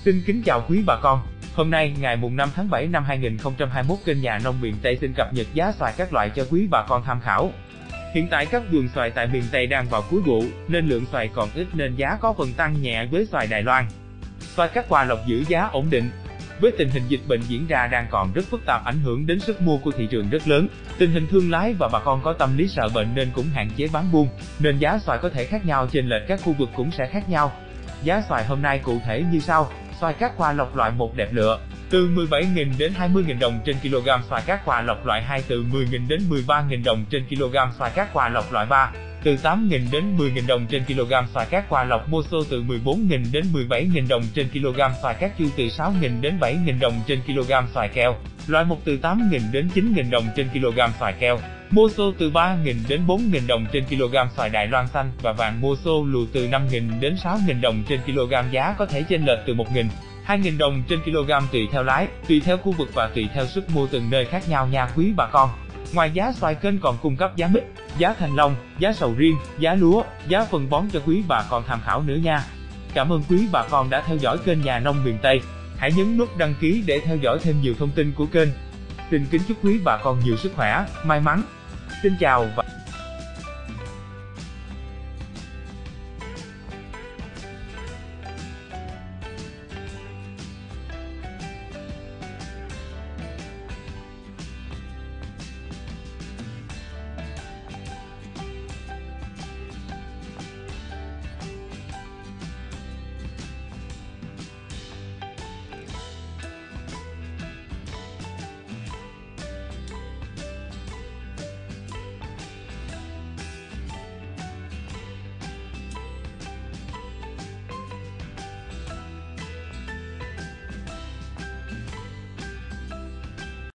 Xin kính chào quý bà con. Hôm nay, ngày mùng 5 tháng 7 năm 2021, kênh Nhà Nông miền Tây xin cập nhật giá xoài các loại cho quý bà con tham khảo. Hiện tại các vườn xoài tại miền Tây đang vào cuối vụ, nên lượng xoài còn ít nên giá có phần tăng nhẹ với xoài Đài Loan. Xoài các Hòa Lộc giữ giá ổn định. Với tình hình dịch bệnh diễn ra đang còn rất phức tạp, ảnh hưởng đến sức mua của thị trường rất lớn, tình hình thương lái và bà con có tâm lý sợ bệnh nên cũng hạn chế bán buôn, nên giá xoài có thể khác nhau, chênh lệch các khu vực cũng sẽ khác nhau. Giá xoài hôm nay cụ thể như sau: xoài các Hòa Lộc loại 1 đẹp lựa, từ 17.000 đến 20.000 đồng trên kg; xoài các Hòa Lộc loại 2 từ 10.000 đến 13.000 đồng trên kg; xoài các Hòa Lộc loại 3 từ 8.000 đến 10.000 đồng trên kg; xoài các Hòa Lộc Moso từ 14.000 đến 17.000 đồng trên kg; xoài các Chu từ 6.000 đến 7.000 đồng trên kg; xoài keo loại 1 từ 8.000 đến 9.000 đồng trên kg; xoài keo Moso từ 3.000 đến 4.000 đồng trên kg; xoài Đài Loan xanh và vàng Moso lùa từ 5.000 đến 6.000 đồng trên kg. Giá có thể chênh lệch từ 1.000, 2.000 đồng trên kg tùy theo lái, tùy theo khu vực và tùy theo sức mua từng nơi khác nhau nha quý bà con. Ngoài giá xoài, kênh còn cung cấp giá mít, giá thanh long, giá sầu riêng, giá lúa, giá phân bón cho quý bà con tham khảo nữa nha. Cảm ơn quý bà con đã theo dõi kênh Nhà Nông miền Tây. Hãy nhấn nút đăng ký để theo dõi thêm nhiều thông tin của kênh. Xin kính chúc quý bà con nhiều sức khỏe, may mắn. Xin chào và